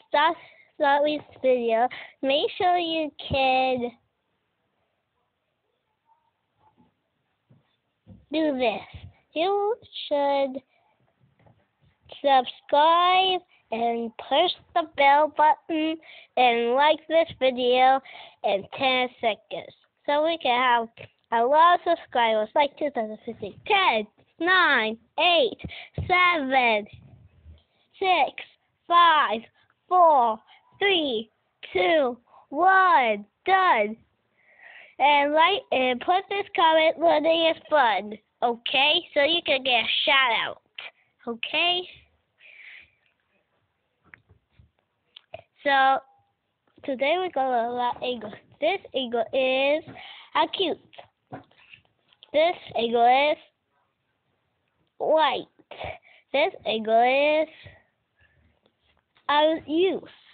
start this video, make sure you can do this. You should subscribe and push the bell button and like this video in 10 seconds so we can have a lot of subscribers like 2015. 10, 9, 8, 7, 6, 5, 4, 3, 2, 1. Done. And like and put this comment, learning is fun. Okay? So you can get a shout out. Okay? So today we're gonna learn English. This English is acute. This English is white. This English is use.